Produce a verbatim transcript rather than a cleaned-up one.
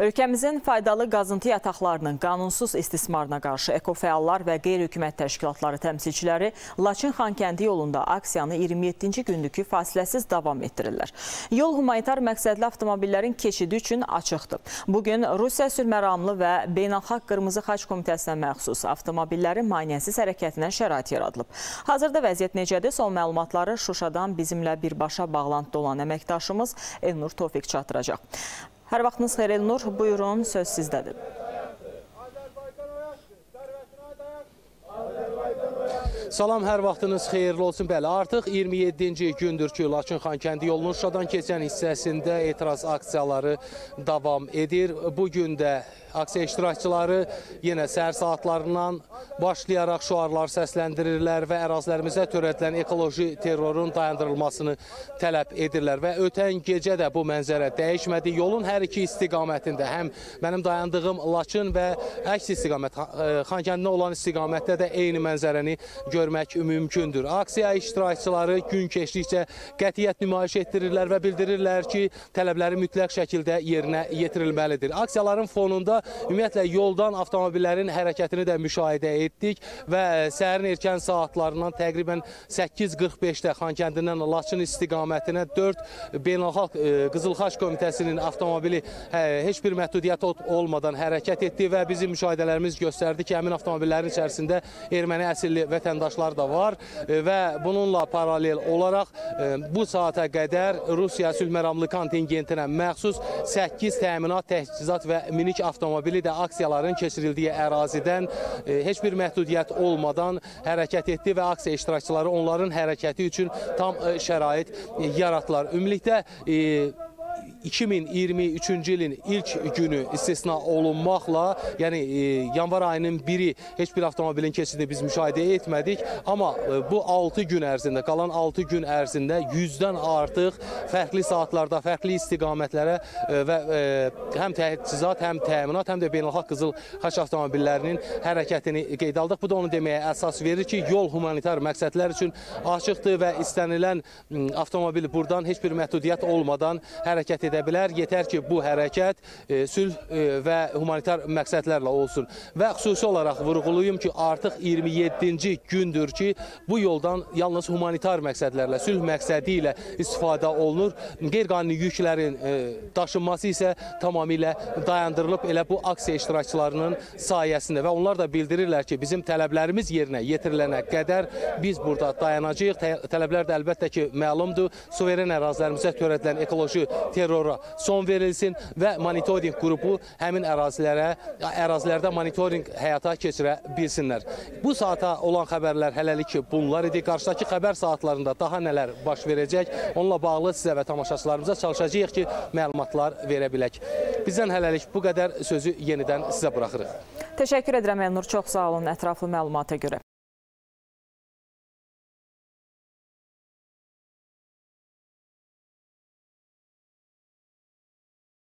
Ölkəmizin faydalı qazıntı yataqlarının qanunsuz istismarına qarşı ekofəallar və qeyri-hökumət təşkilatları təmsilçiləri Laçın Xankəndi yolunda aksiyanı iyirmi yeddinci gündükü fasiləsiz davam etdirirlər. Yol humanitar məqsədli avtomobillərin keçidi üçün açıqdır. Bugün Rusiya sülhməramlı və Beynəlxalq Qırmızı Xaç Komitəsinə məxsus avtomobillərin maneəsiz hərəkətinə şərait yaradılıb. Hazırda vəziyyət necədir? Son məlumatları Şuşadan bizimlə birbaşa bağlantıda olan əməkdaşımız Elnur Tofiq çatdıracaq. Hər vaxtınız xeyir Elnur, buyurun, söz sizdədir. Salam, hər vaxtınız xeyirli olsun. Bəli, artıq iyirmi yeddinci gündür ki, Laçın Xankəndi yolunun Şuşadan keçən hissəsində etiraz aksiyaları davam edir. Bugün də aksiya iştirakçıları yenə səhər saatlarından başlayaraq şüarlar səsləndirirlər və ərazilərimizdə törədilən ekoloji terrorun dayandırılmasını tələb edirlər. Və ötən gecə də bu mənzərə dəyişmədi. Yolun hər iki istiqamətində, həm mənim dayandığım Laçın və əks istiqamət, Xankəndində olan istiqamətdə də eyni mənzərəni görmək mümkündür. Aksiya iştirakçıları gün keçdikcə qətiyyət nümayiş etdirirlər və bildirirlər ki, tələbləri mütləq şəkildə yerinə yetirilməlidir. Aksiyaların fonunda ümumiyyətlə yoldan avtomobillərin hərəkətini də müşahidə etdik və səhərin erkən saatlarından təqribən səkkiz qırx beşdə Xankəndindən Laçın istiqamətinə dörd Beynəlxalq Qızıl Xaç Komitəsinin avtomobili heç bir məhdudiyyət olmadan hərəkət etdi və bizim müşahidələrimiz göstərdi ki, həmin avtomobillərin içərisində erməni əsilli vətəndaşlar da var və bununla paralel olaraq bu saata qədər Rusiya sülhməramlı kontingentinə məxsus səkkiz təminat, təchizat və minik avtomobili də aksiyaların keçirildiyi ərazidən heç bir məhdudiyyət olmadan hərəkət etdi və aksiya iştirakçıları onların hərəkəti üçün tam şərait yaratdılar. Ümumilikdə iki min iyirmi üçüncü ilin ilk günü istisna olunmaqla, yəni yanvar ayının biri heç bir avtomobilin keçidini biz müşahidə etmədik. Amma bu altı gün ərzində, qalan altı gün ərzində yüzdən artıq fərqli saatlarda, fərqli istiqamətlərə və həm təchizat, həm təminat, həm də Beynəlxalq Qızıl Xaç avtomobillərinin hərəkətini qeyd aldıq. Bu da onu deməyə əsas verir ki, yol humanitar məqsədlər üçün açıqdır və istənilən avtomobil buradan heç bir məhdudiyyət olmadan hərəkət edə bilər. Yetər ki, bu hərəkət sülh və humanitar məqsədlərlə olsun. Və xüsusi olaraq vurğulayım ki, artıq iyirmi yeddinci gündür ki, bu yoldan yalnız humanitar məqsədlərlə, sülh məqsədi ilə istifadə olunur. Qeyri-qanuni yüklərin daşınması isə tamamilə dayandırılıb elə bu aksiya iştirakçılarının sayəsində və onlar da bildirirlər ki, bizim tələblərimiz yerinə yetirilənə qədər biz burada dayanacağıq. Tələblər də əlbəttə ki, məlumdur. Suveren ərazilərimizdə törədilən ekoloji terrora son verilsin və monitoring qrupu həmin ərazilərə, ərazilərdə monitoring həyata keçirə bilsinlər. Bu saata olan xəbərlər hələlik ki, bunlar idi. Qarşıdakı xəbər saatlarında daha nələr baş verəcək, onunla bağlı sizə və tamaşaçılarımıza çalışacağıq ki, məlumatlar verə bilək. Bizdən hələlik bu qədər, sözü yenidən sizə buraxırıq. Təşəkkür edirəm Elnur, çox sağ olun ətraflı məlumata görə.